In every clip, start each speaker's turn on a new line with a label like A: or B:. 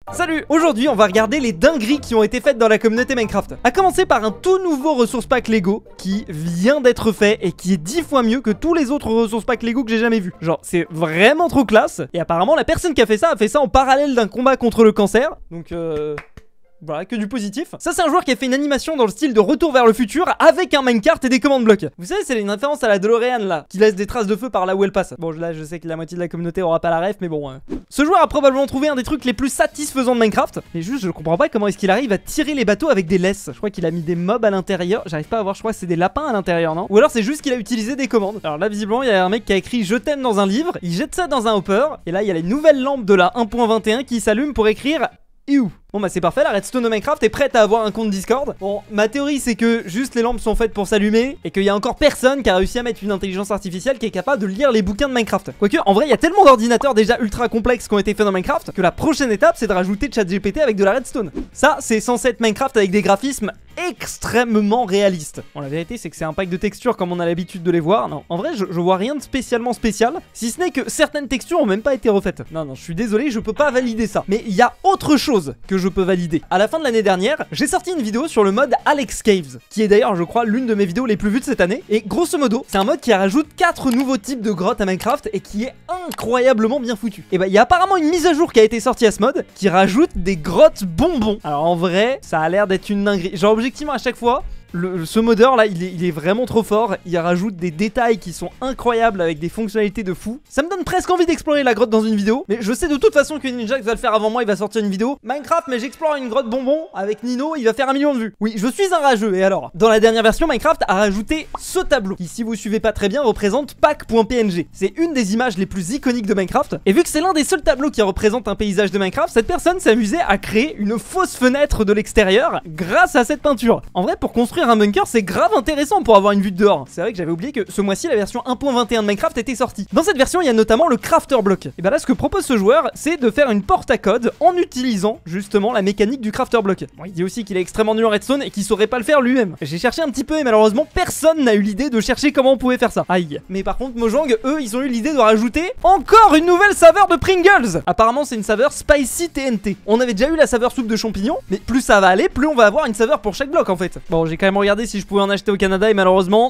A: Salut! Aujourd'hui on va regarder les dingueries qui ont été faites dans la communauté Minecraft. A commencer par un tout nouveau ressource pack Lego qui vient d'être fait et qui est 10 fois mieux que tous les autres ressources pack Lego que j'ai jamais vu. Genre c'est vraiment trop classe. Et apparemment la personne qui a fait ça en parallèle d'un combat contre le cancer. Donc voilà, que du positif. Ça c'est un joueur qui a fait une animation dans le style de Retour vers le futur avec un minecart et des commandes blocs. Vous savez, c'est une référence à la DeLorean là, qui laisse des traces de feu par là où elle passe. Bon là je sais que la moitié de la communauté aura pas la ref, mais bon. Ce joueur a probablement trouvé un des trucs les plus satisfaisants de Minecraft. Mais juste je comprends pas comment est-ce qu'il arrive à tirer les bateaux avec des laisses. Je crois qu'il a mis des mobs à l'intérieur. J'arrive pas à voir, je crois que c'est des lapins à l'intérieur, non? Ou alors c'est juste qu'il a utilisé des commandes. Alors là visiblement il y a un mec qui a écrit je t'aime dans un livre. Il jette ça dans un hopper. Et là il y a les nouvelles lampes de la 1.21 qui s'allument pour écrire Iou. Bon bah c'est parfait, la redstone de Minecraft est prête à avoir un compte Discord. Bon, ma théorie c'est que juste les lampes sont faites pour s'allumer et qu'il y a encore personne qui a réussi à mettre une intelligence artificielle qui est capable de lire les bouquins de Minecraft. Quoique en vrai il y a tellement d'ordinateurs déjà ultra complexes qui ont été faits dans Minecraft que la prochaine étape c'est de rajouter ChatGPT avec de la redstone. Ça c'est censé être Minecraft avec des graphismes extrêmement réalistes. Bon la vérité c'est que c'est un pack de textures comme on a l'habitude de les voir. Non, en vrai je vois rien de spécialement spécial, si ce n'est que certaines textures ont même pas été refaites. Non je suis désolé, je peux pas valider ça. Mais il y a autre chose que je peux valider. À la fin de l'année dernière, j'ai sorti une vidéo sur le mode Alex Caves, qui est d'ailleurs je crois l'une de mes vidéos les plus vues de cette année. Et grosso modo, c'est un mode qui rajoute 4 nouveaux types de grottes à Minecraft et qui est incroyablement bien foutu. Et bah il y a apparemment une mise à jour qui a été sortie à ce mode qui rajoute des grottes bonbons. Alors en vrai, ça a l'air d'être une dinguerie. Genre objectivement à chaque fois, ce modeur là il est vraiment trop fort. Il rajoute des détails qui sont incroyables avec des fonctionnalités de fou. Ça me donne presque envie d'explorer la grotte dans une vidéo. Mais je sais de toute façon que Ninja va le faire avant moi. Il va sortir une vidéo Minecraft mais j'explore une grotte bonbon avec Nino. Il va faire 1 million de vues. Oui je suis un rageux. Et alors dans la dernière version Minecraft a rajouté ce tableau qui si vous suivez pas très bien représente pack.png. C'est une des images les plus iconiques de Minecraft. Et vu que c'est l'un des seuls tableaux qui représente un paysage de Minecraft, cette personne s'est amusée à créer une fausse fenêtre de l'extérieur grâce à cette peinture. En vrai pour construire un bunker c'est grave intéressant pour avoir une vue de dehors. C'est vrai que j'avais oublié que ce mois-ci la version 1.21 de Minecraft était sortie. Dans cette version il y a notamment le crafter block. Et bah là ce que propose ce joueur c'est de faire une porte à code en utilisant justement la mécanique du crafter block. Bon, il dit aussi qu'il est extrêmement nul en redstone et qu'il saurait pas le faire lui-même. J'ai cherché un petit peu et malheureusement personne n'a eu l'idée de chercher comment on pouvait faire ça. Aïe. Mais par contre Mojang eux ils ont eu l'idée de rajouter encore une nouvelle saveur de Pringles. Apparemment c'est une saveur spicy TNT. On avait déjà eu la saveur soupe de champignons, mais plus ça va aller plus on va avoir une saveur pour chaque bloc en fait. Bon j'ai quand même regardé si je pouvais en acheter au Canada et malheureusement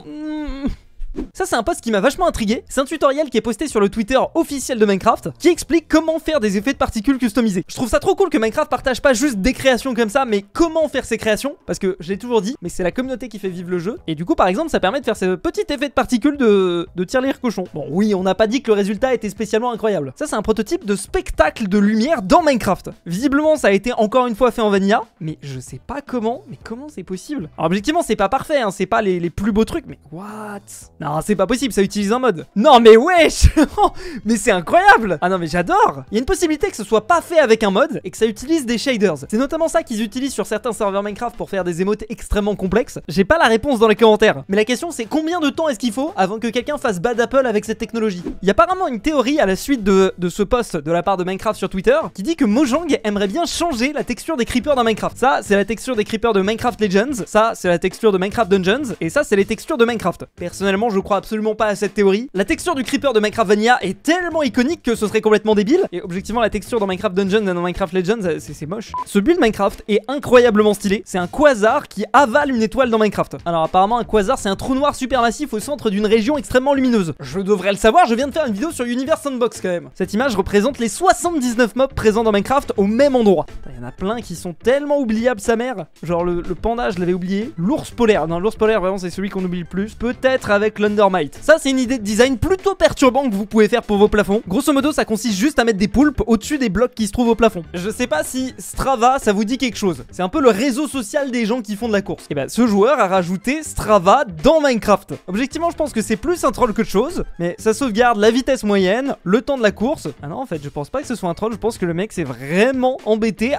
A: ça c'est un post qui m'a vachement intrigué. C'est un tutoriel qui est posté sur le Twitter officiel de Minecraft qui explique comment faire des effets de particules customisés. Je trouve ça trop cool que Minecraft partage pas juste des créations comme ça, mais comment faire ces créations. Parce que je l'ai toujours dit, mais c'est la communauté qui fait vivre le jeu. Et du coup par exemple ça permet de faire ce petit effet de particules de tirelire cochon. Bon oui on n'a pas dit que le résultat était spécialement incroyable. Ça c'est un prototype de spectacle de lumière dans Minecraft. Visiblement ça a été encore une fois fait en vanilla, mais je sais pas comment. Mais comment c'est possible? Alors objectivement c'est pas parfait hein, c'est pas les plus beaux trucs, mais what? Non c'est pas possible, ça utilise un mode. Non mais wesh. Mais c'est incroyable. Ah non mais j'adore. Il y a une possibilité que ce soit pas fait avec un mode et que ça utilise des shaders. C'est notamment ça qu'ils utilisent sur certains serveurs Minecraft pour faire des émotes extrêmement complexes. J'ai pas la réponse dans les commentaires, mais la question c'est combien de temps est-ce qu'il faut avant que quelqu'un fasse bad apple avec cette technologie. Il y a apparemment une théorie à la suite de ce post de la part de Minecraft sur Twitter qui dit que Mojang aimerait bien changer la texture des creepers dans Minecraft. Ça c'est la texture des creepers de Minecraft Legends, ça c'est la texture de Minecraft Dungeons et ça c'est les textures de Minecraft. Personnellement je crois absolument pas à cette théorie. La texture du creeper de Minecraft Vanilla est tellement iconique que ce serait complètement débile. Et objectivement la texture dans Minecraft Dungeons et dans Minecraft Legends c'est moche. Ce build Minecraft est incroyablement stylé. C'est un quasar qui avale une étoile dans Minecraft. Alors apparemment un quasar c'est un trou noir supermassif au centre d'une région extrêmement lumineuse. Je devrais le savoir, je viens de faire une vidéo sur Universe Sandbox quand même. Cette image représente les 79 mobs présents dans Minecraft au même endroit. Il y en a plein qui sont tellement oubliables sa mère. Genre le panda je l'avais oublié. L'ours polaire, non l'ours polaire vraiment c'est celui qu'on oublie le plus. Peut-être avec l'Undermite. Ça c'est une idée de design plutôt perturbant que vous pouvez faire pour vos plafonds. Grosso modo ça consiste juste à mettre des poulpes au-dessus des blocs qui se trouvent au plafond. Je sais pas si Strava ça vous dit quelque chose. C'est un peu le réseau social des gens qui font de la course. Et bah ce joueur a rajouté Strava dans Minecraft. Objectivement je pense que c'est plus un troll que de chose, mais ça sauvegarde la vitesse moyenne, le temps de la course. Ah non en fait je pense pas que ce soit un troll, je pense que le mec s'est vraiment embêté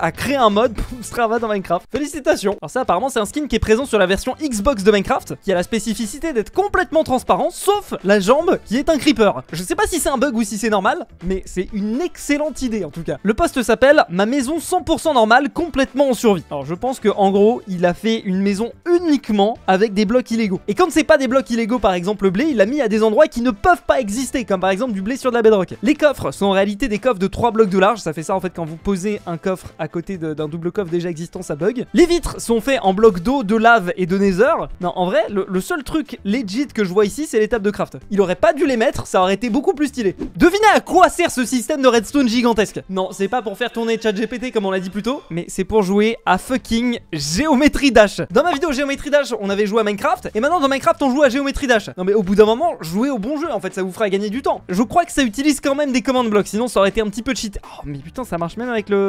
A: a créé un mode pour Strava dans Minecraft. Félicitations. Alors ça apparemment c'est un skin qui est présent sur la version Xbox de Minecraft, qui a la spécificité d'être complètement transparent, sauf la jambe qui est un creeper. Je sais pas si c'est un bug ou si c'est normal, mais c'est une excellente idée en tout cas. Le post s'appelle « Ma maison 100% normale, complètement en survie ». Alors je pense que en gros, il a fait une maison uniquement avec des blocs illégaux. Et quand c'est pas des blocs illégaux, par exemple le blé, il l'a mis à des endroits qui ne peuvent pas exister, comme par exemple du blé sur de la bedrock. Les coffres sont en réalité des coffres de 3 blocs de large, ça fait ça en fait quand vous posez un coffre à côté d'un double coffre déjà existant, ça bug. Les vitres sont faits en blocs d'eau, de lave et de nether. Non, en vrai, le seul truc legit que je vois ici, c'est les tables de craft. Il aurait pas dû les mettre, ça aurait été beaucoup plus stylé. Devinez à quoi sert ce système de redstone gigantesque? Non, c'est pas pour faire tourner ChatGPT comme on l'a dit plus tôt, mais c'est pour jouer à fucking Geometry Dash. Dans ma vidéo Geometry Dash, on avait joué à Minecraft, et maintenant dans Minecraft, on joue à Geometry Dash. Non mais au bout d'un moment, jouez au bon jeu, en fait, ça vous fera gagner du temps. Je crois que ça utilise quand même des commandes blocs, sinon ça aurait été un petit peu cheat. Oh mais putain, ça marche même avec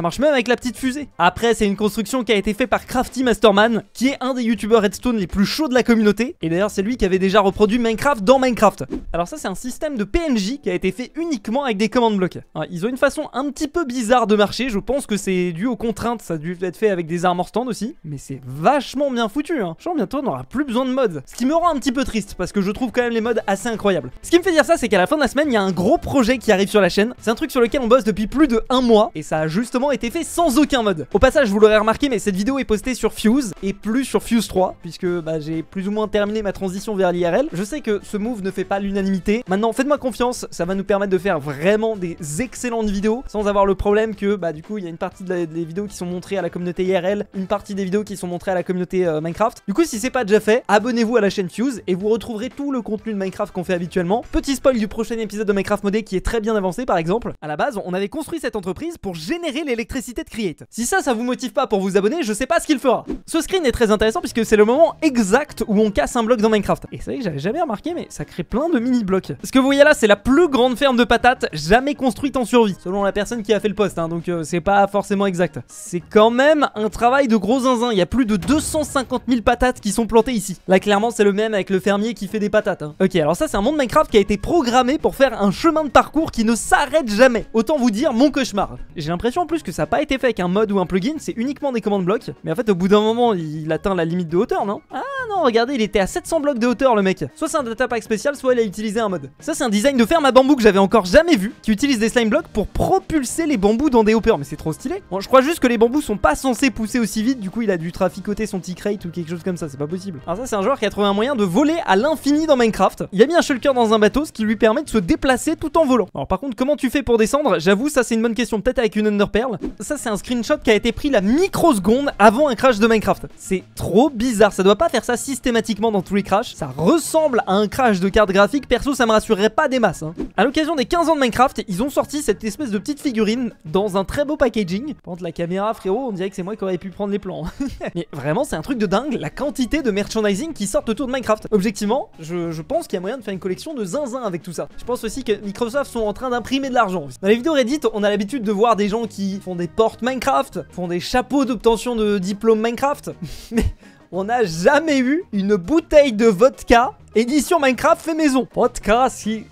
A: la petite fusée. Après, c'est une construction qui a été faite par Crafty Masterman, qui est un des youtubeurs redstone les plus chauds de la communauté, et d'ailleurs c'est lui qui avait déjà reproduit Minecraft dans Minecraft. Alors ça c'est un système de PNJ qui a été fait uniquement avec des commandes blocs. Alors, ils ont une façon un petit peu bizarre de marcher, je pense que c'est dû aux contraintes, ça a dû être fait avec des armor stand aussi, mais c'est vachement bien foutu hein. Je sens bientôt on n'aura plus besoin de mods, ce qui me rend un petit peu triste parce que je trouve quand même les mods assez incroyables. Ce qui me fait dire ça, c'est qu'à la fin de la semaine il y a un gros projet qui arrive sur la chaîne, c'est un truc sur lequel on bosse depuis plus de 1 mois et ça a justement été fait sans aucun mod. Au passage, vous l'aurez remarqué, mais cette vidéo est postée sur Fuse et plus sur Fuse 3 puisque j'ai plus ou moins terminé ma transition vers l'IRL. Je sais que ce move ne fait pas l'unanimité. Maintenant, faites-moi confiance, ça va nous permettre de faire vraiment des excellentes vidéos sans avoir le problème que du coup il y a une partie des vidéos qui sont montrées à la communauté IRL, une partie des vidéos qui sont montrées à la communauté Minecraft. Du coup, si c'est pas déjà fait, abonnez-vous à la chaîne Fuse et vous retrouverez tout le contenu de Minecraft qu'on fait habituellement. Petit spoil du prochain épisode de Minecraft modé qui est très bien avancé par exemple. À la base, on avait construit cette entreprise pour générer l'électricité de Create. Si ça vous motive pas pour vous abonner, je sais pas ce qu'il fera. Ce screen est très intéressant puisque c'est le moment exact où on casse un bloc dans Minecraft. Et c'est vrai que j'avais jamais remarqué, mais ça crée plein de mini blocs. Ce que vous voyez là, c'est la plus grande ferme de patates jamais construite en survie, selon la personne qui a fait le post, hein, donc c'est pas forcément exact. C'est quand même un travail de gros zinzin. Il y a plus de 250 000 patates qui sont plantées ici. Là, clairement, c'est le même avec le fermier qui fait des patates. Hein. Ok, alors ça, c'est un monde Minecraft qui a été programmé pour faire un chemin de parcours qui ne s'arrête jamais. Autant vous dire mon cauchemar. J'ai l'impression en plus que ça n'a pas été fait avec un mod ou un plugin, c'est uniquement des commandes blocs. Mais en fait, au bout d'un moment, il atteint la limite de hauteur, non? Ah non, regardez, il était à 700 blocs de hauteur, le mec. Soit c'est un data pack spécial, soit il a utilisé un mod. Ça, c'est un design de ferme à bambou que j'avais encore jamais vu, qui utilise des slime blocks pour propulser les bambous dans des hoppers. Mais c'est trop stylé. Bon, je crois juste que les bambous sont pas censés pousser aussi vite, du coup, il a dû traficoter son tick rate ou quelque chose comme ça, c'est pas possible. Alors ça, c'est un joueur qui a trouvé un moyen de voler à l'infini dans Minecraft. Il a mis un shulker dans un bateau, ce qui lui permet de se déplacer tout en volant. Alors par contre, comment tu fais pour descendre? J'avoue, ça c'est une bonne question, peut-être avec une Enderpearl. Ça, c'est un screenshot qui a été pris la microseconde avant un crash de Minecraft. C'est trop bizarre, ça doit pas faire ça systématiquement dans tous les crashs. Ça ressemble à un crash de carte graphique, perso ça me rassurerait pas des masses. Hein. À l'occasion des 15 ans de Minecraft, ils ont sorti cette espèce de petite figurine dans un très beau packaging. Par contre, la caméra, frérot, on dirait que c'est moi qui aurais pu prendre les plans. Mais vraiment, c'est un truc de dingue, la quantité de merchandising qui sortent autour de Minecraft. Objectivement, je pense qu'il y a moyen de faire une collection de zinzin avec tout ça. Je pense aussi que Microsoft sont en train d'imprimer de l'argent. Dans les vidéos Reddit, on a l'habitude de voir des gens qui font des portes Minecraft, font des chapeaux d'obtention de diplôme Minecraft. Mais on n'a jamais eu une bouteille de vodka édition Minecraft fait maison. Vodka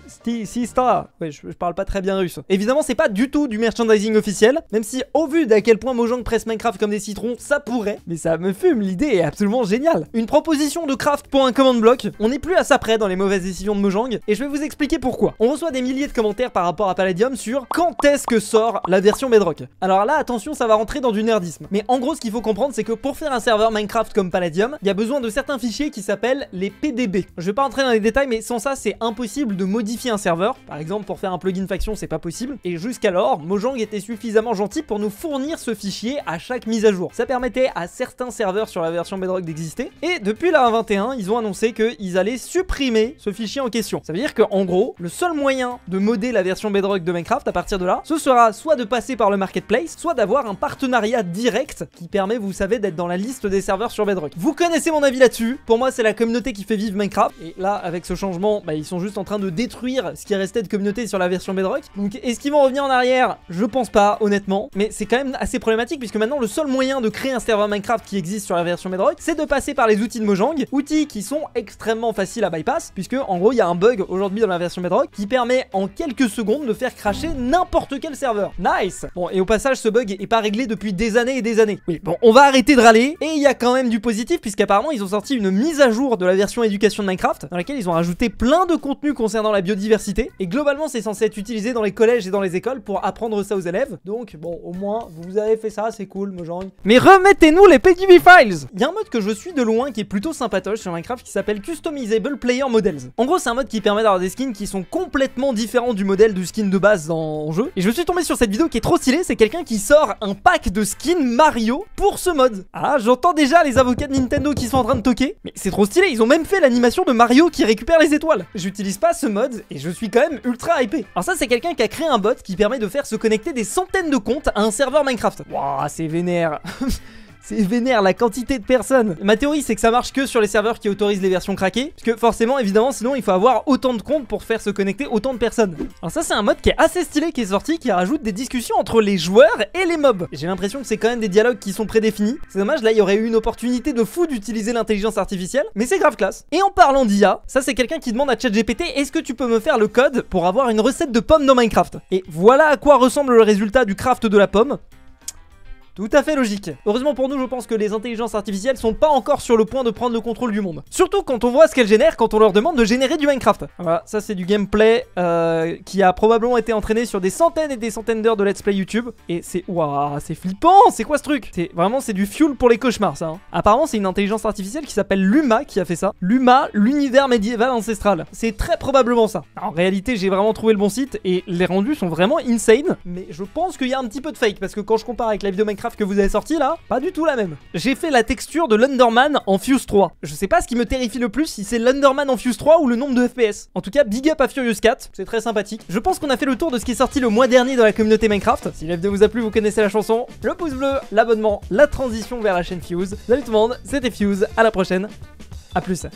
A: si star. Ouais, je parle pas très bien russe. Évidemment, c'est pas du tout du merchandising officiel, même si au vu d'à quel point Mojang presse Minecraft comme des citrons, ça pourrait. Mais ça me fume, l'idée est absolument géniale. Une proposition de craft pour un command block. On n'est plus à ça près dans les mauvaises décisions de Mojang, et je vais vous expliquer pourquoi. On reçoit des milliers de commentaires par rapport à Palladium sur quand est-ce que sort la version Bedrock. Alors là, attention, ça va rentrer dans du nerdisme. Mais en gros, ce qu'il faut comprendre, c'est que pour faire un serveur Minecraft comme Palladium, il y a besoin de certains fichiers qui s'appellent les PDB. Je vais pas rentrer dans les détails, mais sans ça, c'est impossible de modifier un serveur. Par exemple, pour faire un plugin faction, c'est pas possible. Et jusqu'alors, Mojang était suffisamment gentil pour nous fournir ce fichier à chaque mise à jour. Ça permettait à certains serveurs sur la version Bedrock d'exister. Et depuis la 1.21, ils ont annoncé qu'ils allaient supprimer ce fichier en question. Ça veut dire qu'en gros, le seul moyen de modder la version Bedrock de Minecraft à partir de là, ce sera soit de passer par le marketplace, soit d'avoir un partenariat direct qui permet, vous savez, d'être dans la liste des serveurs sur Bedrock. Vous connaissez mon avis là-dessus. Pour moi, c'est la communauté qui fait vivre Minecraft. Et là, avec ce changement, bah, ils sont juste en train de détruire ce qui restait de communauté sur la version Bedrock. Donc est-ce qu'ils vont revenir en arrière? Je pense pas, honnêtement. Mais c'est quand même assez problématique puisque maintenant le seul moyen de créer un serveur Minecraft qui existe sur la version Bedrock, c'est de passer par les outils de Mojang, outils qui sont extrêmement faciles à bypass, puisque en gros il y a un bug aujourd'hui dans la version Bedrock qui permet en quelques secondes de faire crasher n'importe quel serveur. Nice. Bon, et au passage, ce bug est pas réglé depuis des années et des années. Oui, bon, on va arrêter de râler, et il y a quand même du positif, puisqu'apparemment ils ont sorti une mise à jour de la version éducation de Minecraft, dans laquelle ils ont rajouté plein de contenus concernant la biodiversité, et globalement c'est censé être utilisé dans les collèges et dans les écoles pour apprendre ça aux élèves. Donc bon, au moins vous avez fait ça, c'est cool, Mojang. Mais remettez-nous les PGB Files. Il y a un mode que je suis de loin qui est plutôt sympatoche sur Minecraft qui s'appelle Customizable Player Models. En gros, c'est un mode qui permet d'avoir des skins qui sont complètement différents du modèle du skin de base dans le jeu. Et je suis tombé sur cette vidéo qui est trop stylée, c'est quelqu'un qui sort un pack de skins Mario pour ce mode. Ah, j'entends déjà les avocats de Nintendo qui sont en train de toquer, mais c'est trop stylé, ils ont même fait l'animation de Mario qui récupère les étoiles. J'utilise pas ce mode et je suis quand même ultra hypé. Alors ça, c'est quelqu'un qui a créé un bot qui permet de faire se connecter des centaines de comptes à un serveur Minecraft. Waouh, c'est vénère. C'est vénère la quantité de personnes. Ma théorie, c'est que ça marche que sur les serveurs qui autorisent les versions craquées, parce que forcément, évidemment, sinon il faut avoir autant de comptes pour faire se connecter autant de personnes. Alors ça, c'est un mode qui est assez stylé qui est sorti, qui rajoute des discussions entre les joueurs et les mobs. J'ai l'impression que c'est quand même des dialogues qui sont prédéfinis. C'est dommage, là il y aurait eu une opportunité de fou d'utiliser l'intelligence artificielle, mais c'est grave classe. Et en parlant d'IA, ça c'est quelqu'un qui demande à ChatGPT, est-ce que tu peux me faire le code pour avoir une recette de pommes dans Minecraft? Et voilà à quoi ressemble le résultat du craft de la pomme. Tout à fait logique. Heureusement pour nous, je pense que les intelligences artificielles sont pas encore sur le point de prendre le contrôle du monde. Surtout quand on voit ce qu'elles génèrent quand on leur demande de générer du Minecraft. Voilà, ça c'est du gameplay qui a probablement été entraîné sur des centaines et des centaines d'heures de let's play YouTube. Et c'est... Waouh, c'est flippant. C'est quoi ce truc? C'est vraiment, c'est du fuel pour les cauchemars ça. Hein. Apparemment c'est une intelligence artificielle qui s'appelle Luma qui a fait ça. Luma, l'univers médiéval ancestral. C'est très probablement ça. En réalité, j'ai vraiment trouvé le bon site et les rendus sont vraiment insane. Mais je pense qu'il y a un petit peu de fake parce que quand je compare avec la vidéo Minecraft que vous avez sorti là, pas du tout la même. J'ai fait la texture de l'Underman en Fuse 3. Je sais pas ce qui me terrifie le plus, si c'est l'Underman en Fuse 3 ou le nombre de FPS. En tout cas, big up à Furious Cat, c'est très sympathique. Je pense qu'on a fait le tour de ce qui est sorti le mois dernier dans la communauté Minecraft. Si la vidéo vous a plu, vous connaissez la chanson, le pouce bleu, l'abonnement, la transition vers la chaîne Fuse. Salut tout le monde, c'était Fuse, à la prochaine, à plus.